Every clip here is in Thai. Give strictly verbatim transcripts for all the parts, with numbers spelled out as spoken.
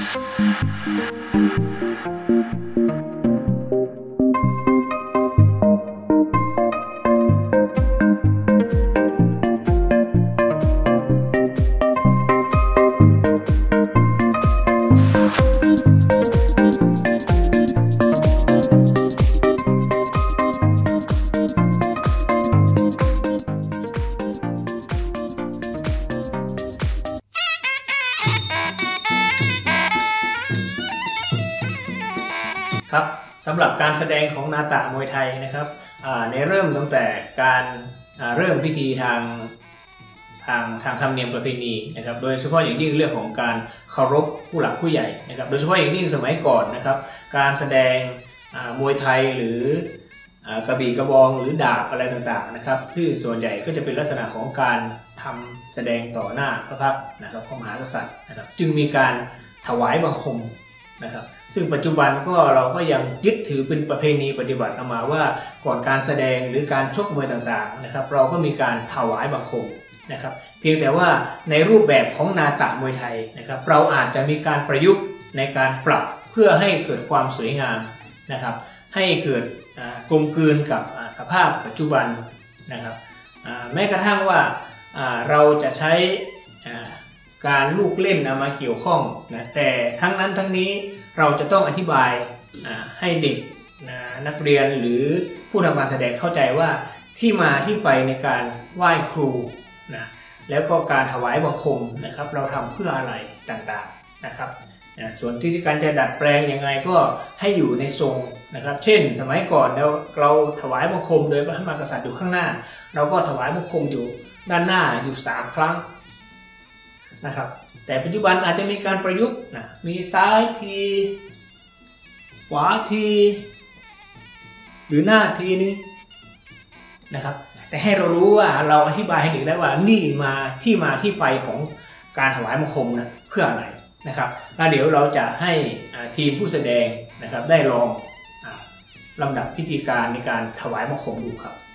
ครับสำหรับการแสดงของนาตะมวยไทยนะครับในเริ่มตั้งแต่การเริ่มพิธีทางทางทางธรรมเนียมประเพณีนะครับโดยเฉพาะอย่างยิ่งเรื่องของการเคารพผู้หลักผู้ใหญ่นะครับโดยเฉพาะอย่างยิ่งสมัยก่อนนะครับการแสดงมวยไทยหรือกระบี่กระบองหรือดาบอะไรต่างๆนะครับที่ส่วนใหญ่ก็จะเป็นลักษณะของการทำแสดงต่อหน้าพระพักตร์นะครับพระมหากษัตริย์นะครับจึงมีการถวายบังคมนะครับซึ่งปัจจุบันก็เราก็ยังยึดถือเป็นประเพณีปฏิบัติมาว่าก่อนการแสดงหรือการชกมวยต่างๆนะครับเราก็มีการถวายบังคมนะครับเพียงแต่ว่าในรูปแบบของนาตะมวยไทยนะครับเราอาจจะมีการประยุกต์ในการปรับเพื่อให้เกิดความสวยงามนะครับให้เกิดกลมกลืนกับสภาพปัจจุบันนะครับแม้กระทั่งว่าเราจะใช้การลูกเล่นมาเกี่ยวข้องนะแต่ทั้งนั้นทั้งนี้เราจะต้องอธิบายให้เด็กนะนักเรียนหรือผู้ทำการแสดงเข้าใจว่าที่มาที่ไปในการไหว้ครูนะแล้วก็การถวายบังคมนะครับเราทำเพื่ออะไรต่างๆนะครับนะส่วนที่การจะดัดแปลงยังไงก็ให้อยู่ในทรงนะครับเช่นสมัยก่อนเราเราถวายบังคมโดยพระมหากษัตริย์อยู่ข้างหน้าเราก็ถวายบังคมอยู่ด้านหน้าอยู่สามครั้งนะครับแต่ปัจจุบันอาจจะมีการประยุกต์นะมีซ้ายทีขวาทีหรือหน้าทีนี้นะครับแต่ให้เรารู้ว่าเราอธิบายให้เด็กได้ว่านี่มาที่มาที่ไปของการถวายบังคมนะเพื่ออะไรนะครับแล้วเดี๋ยวเราจะให้ทีมผู้แสดงนะครับได้ลองลำดับพิธีการในการถวายบังคมดูครับ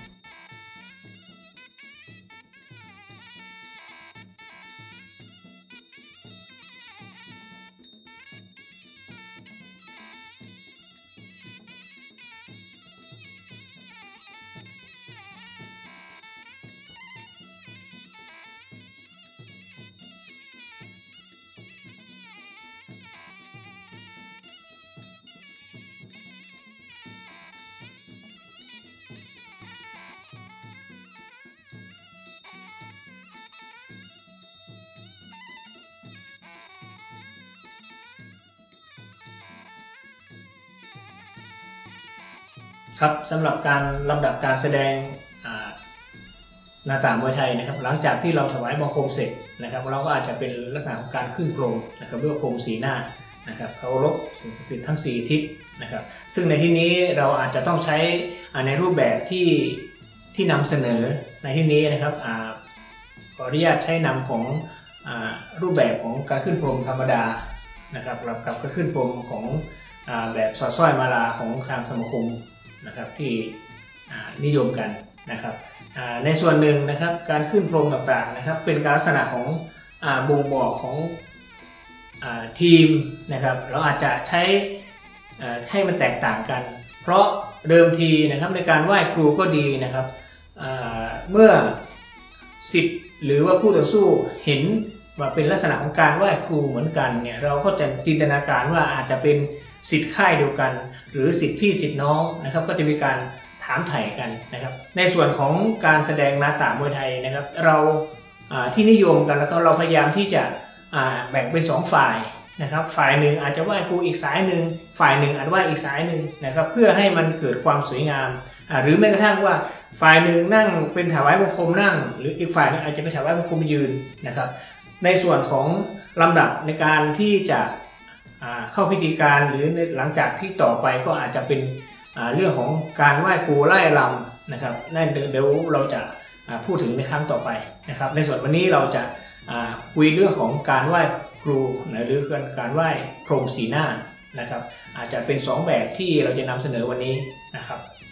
ครับสำหรับการลำดับการแสดงนาตะมวยไทยนะครับหลังจากที่เราถวายบังคมเสร็จนะครับเราก็อาจจะเป็นลักษณะของการขึ้นพรมนะครับเรียกว่าพรมสีหน้านะครับเคารพสิ่งศักดิ์สิทธิ์ทั้งสี่ทิศนะครับซึ่งในที่นี้เราอาจจะต้องใช้ในรูปแบบที่ที่นำเสนอในที่นี้นะครับขออนุญาตใช้นำของรูปแบบของการขึ้นพรมธรรมดานะครับกับการขึ้นพรมของแบบสอดสร้อยมาลาของทางสมาคมนะครับที่นิยมกันนะครับในส่วนหนึ่งนะครับการขึ้นพรมต่างๆนะครับเป็นการลักษณะของบ่งบอกของทีมนะครับเราอาจจะใช้ให้มันแตกต่างกันเพราะเดิมทีนะครับในการไหว้ครูก็ดีนะครับเมื่อศิษย์หรือว่าคู่ต่อสู้เห็นว่าเป็นลักษณะของการไหว้ครูเหมือนกันเนี่ยเราก็จะจินตนาการว่าอาจจะเป็นศิษย์ค่ายเดียวกันหรือศิษย์พี่ศิษย์น้องนะครับก็จะมีการถามไถ่กันนะครับในส่วนของการแสดงนาตะมวยไทยนะครับเราที่นิยมกันแล้วก็เราพยายามที่จะแบ่งเป็นสองฝ่ายนะครับฝ่ายหนึ่งอาจจะไหว้ครูอีกสายหนึ่งฝ่ายหนึ่งอาจไหว้อีกสายหนึ่งนะครับเพื่อให้มันเกิดความสวยงามหรือแม้กระทั่งว่าฝ่ายหนึ่งนั่งเป็นถวายบังคมนั่งหรืออีกฝ่ายนึงอาจจะเป็นถวายบังคมยืนนะครับในส่วนของลำดับในการที่จะเข้าพิธีการหรือหลังจากที่ต่อไปก็อาจจะเป็นเรื่องของการไหว้ครูไล่ลำนะครับนั่นเดี๋ยวเราจะพูดถึงในครั้งต่อไปนะครับในส่วนวันนี้เราจะคุยเรื่องของการไหว้ครูหรือการไหว้พรหมสีหน้านะครับอาจจะเป็นสองแบบที่เราจะนำเสนอวันนี้นะครับ